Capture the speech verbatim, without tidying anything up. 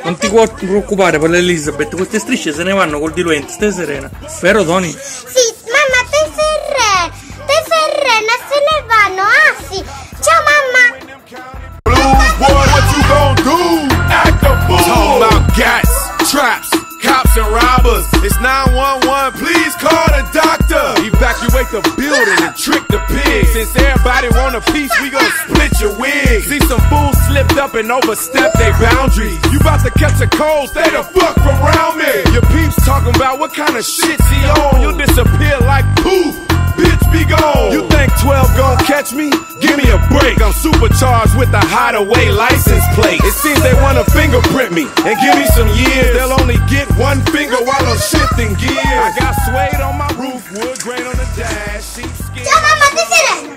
Non ti preoccupare per l'Elizabeth, queste strisce se ne vanno col diluente, stai serena. Vero Tony? Sì, mamma, te serena, te serena, se ne vanno, ah sì. Ciao mamma. Blues boy, what you gon' do? Act a fool. Talking about gats, traps, cops and robbers. It's nine one one, please call the doctor. Evacuate the building and trick the pigs. Since everybody want a piece, we gon' split your wig. See some fools slipped up and overstepped their boundaries. You about to catch a cold, stay the fuck from around me. Your peeps talking about what kind of shit he on. You'll disappear like poof, bitch be gone. You think twelve gon' catch me? Give me a break. I'm supercharged with the hideaway license plate. It seems they wanna fingerprint me and give me some years. They'll only get one finger while I'm shifting gears. I got suede on my roof, wood grain on the dash, sheepskin. Ciao mamma, te serena.